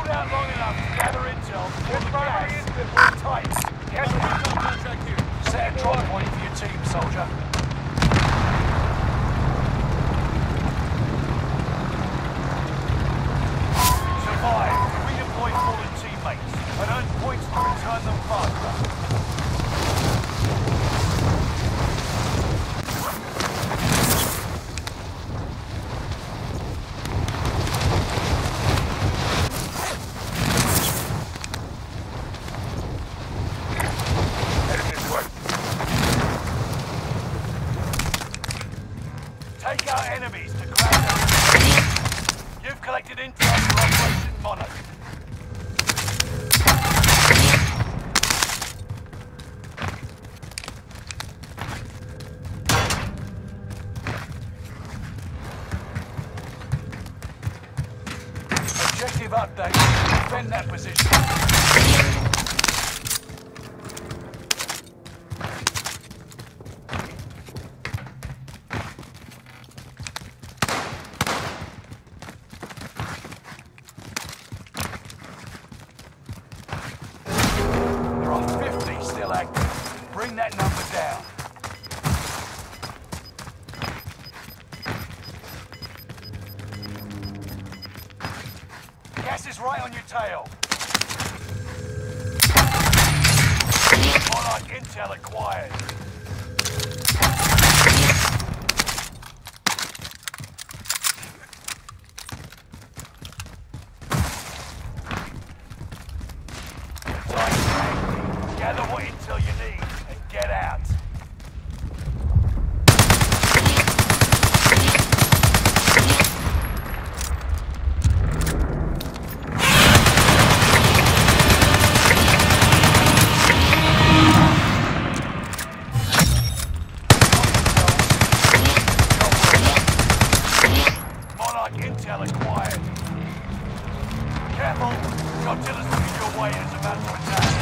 Hold out long enough to gather intel before the gas will tight. Contract here. Set a drop point for your team, soldier. Survive, redeploy fallen teammates, and earn points to return them faster. Take out enemies to grab them. You've collected intel for Operation Monarch. Objective update. Defend that position. Bring that number down. Gas is right on your tail. Monarch intel acquired. Gather what intel you need. Get out. Monarch intel acquired. Careful. Godzilla's looking your way and is about to attack.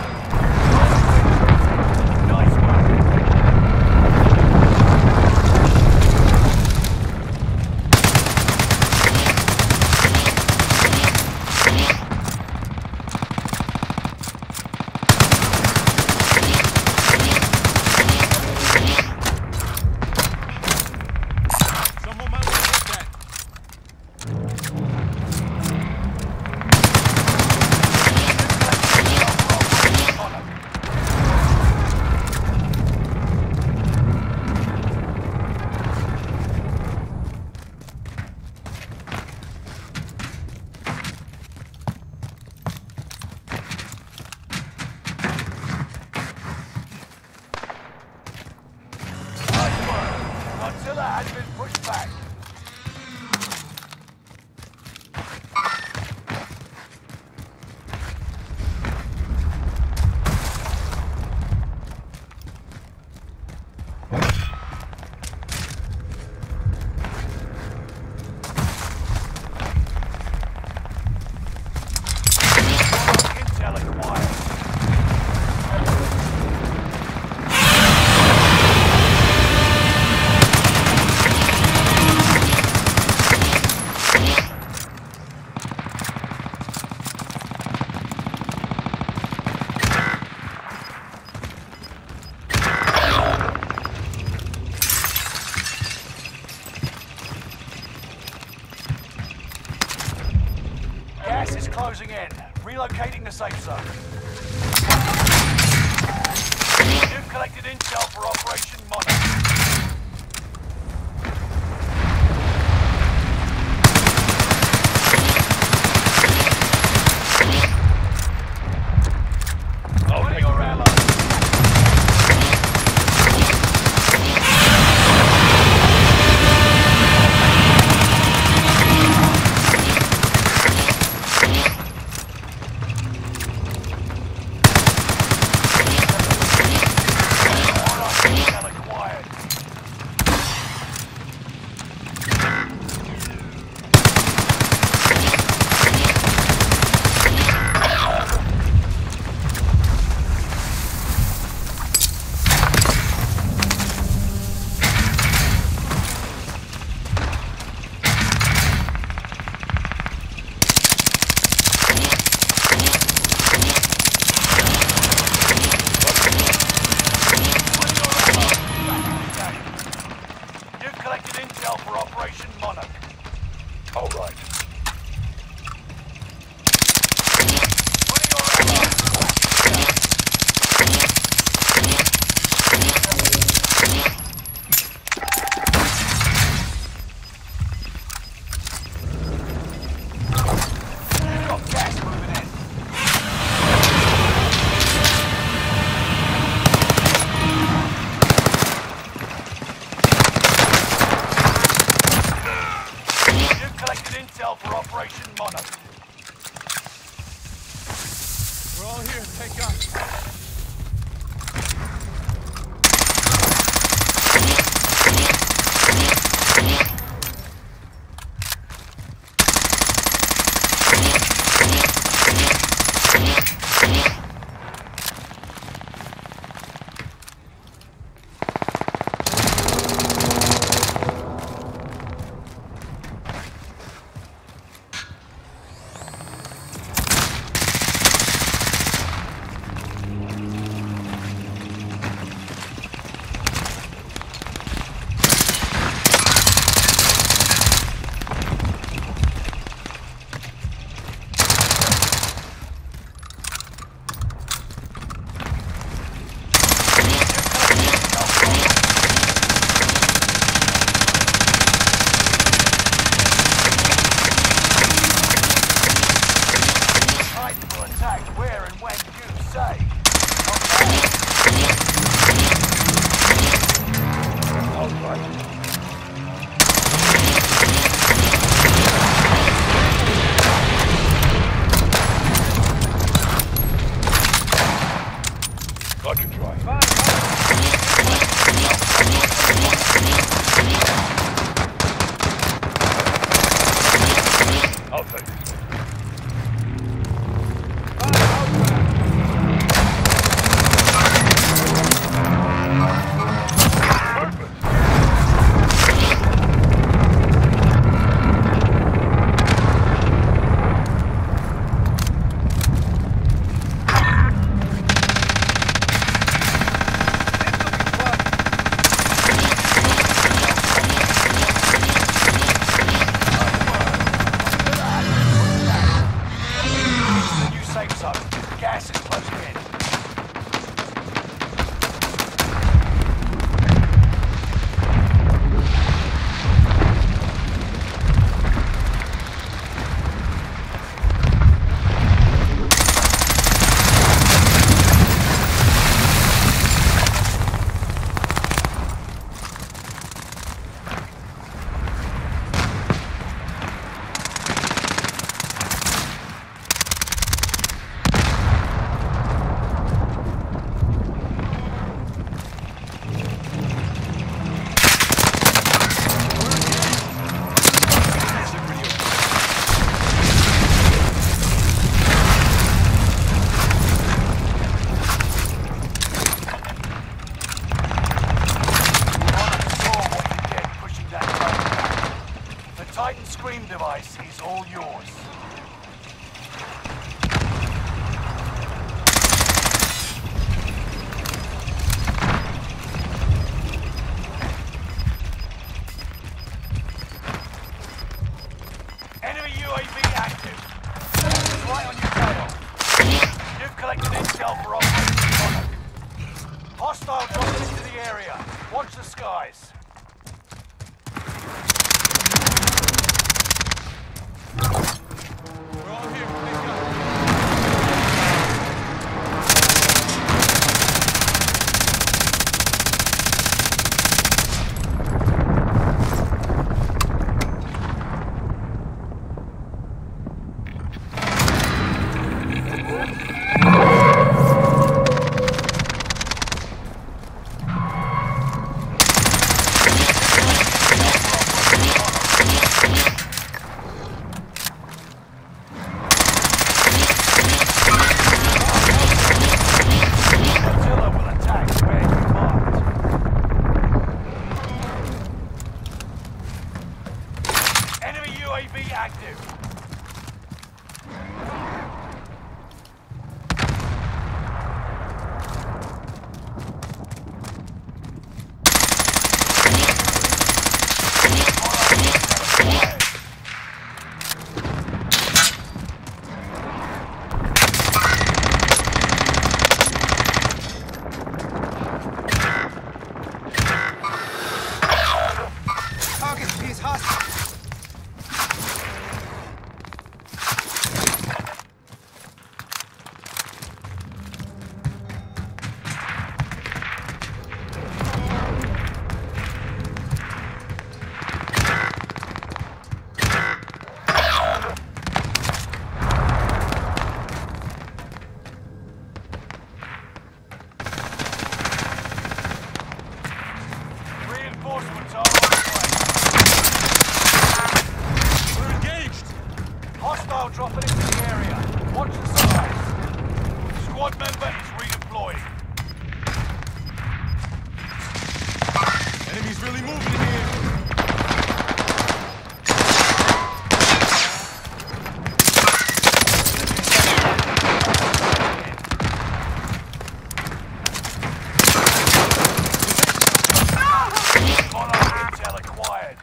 Godzilla has been pushed back. Intel acquired. Gas is closing in. Relocating the safe zone. You've collected intel for Operation Monarch. Acquired. here. Take us. device is all yours. Enemy UAV active. It's right on your tail. You've collected intel for Operation Monarch. Hostile dropping into the area. Watch the skies. We're all here. Take us. Watch the skies. Squad member is redeploying. Enemies really moving in here. Monarch intel acquired.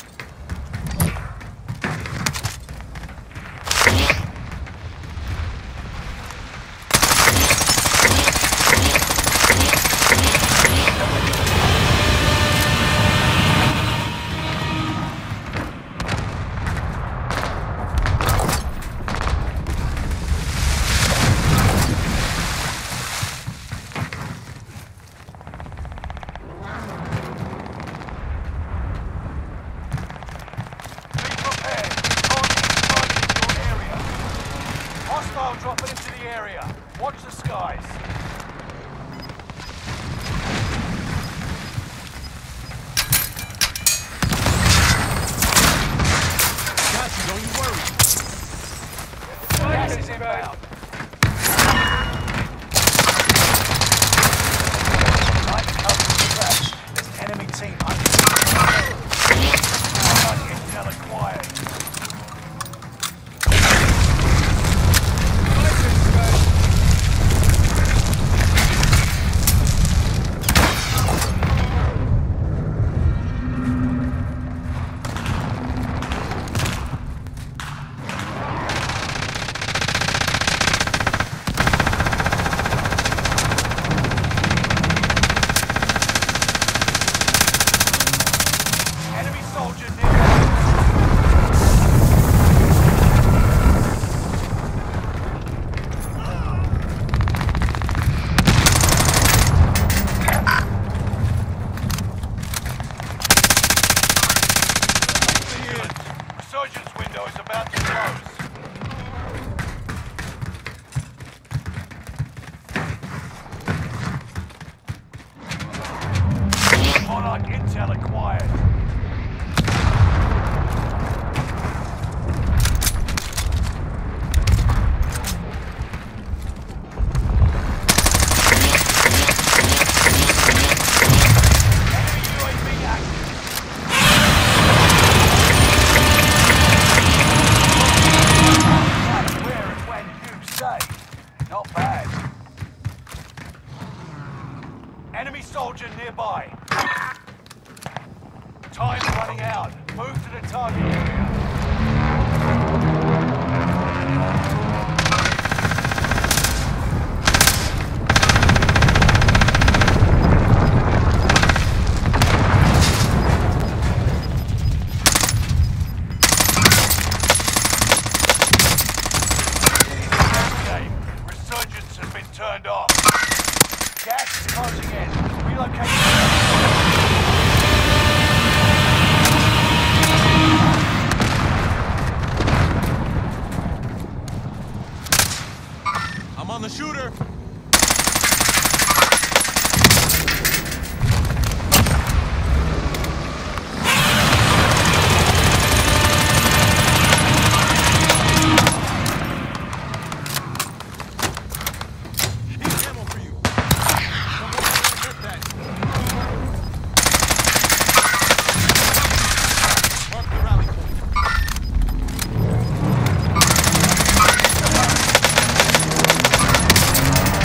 Hostile dropping into the area. Watch the skies. Got you, don't you worry. Gas is inbound. Light cover the traps. There's an enemy team under. Intel acquired. Enemy soldier near. Resurgence window is about to close. Monarch intel acquired. Enemy UAV active. Where and when you say. Not bad. Enemy soldier nearby. Time's running out. Move to the target area. Game. Resurgence has been turned off. Gas is closing in. Relocation. I'm on the shooter. Here's ammo for you. Someone hit that. Mark the rally point.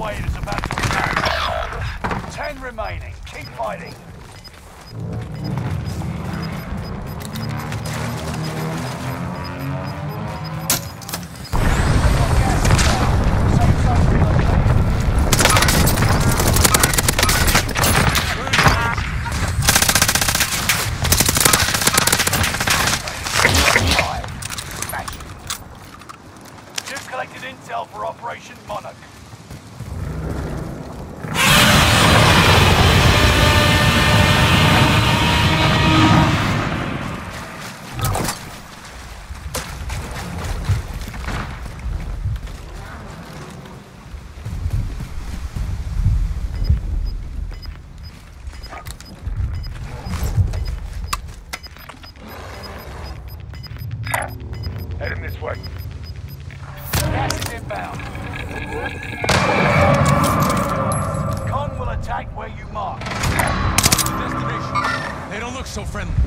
squad is about to attack. 10 remaining. Keep fighting. You've collected intel for Operation Monarch. Heading this way. Gas is inbound. Con will attack where you mark. Destination. They don't look so friendly.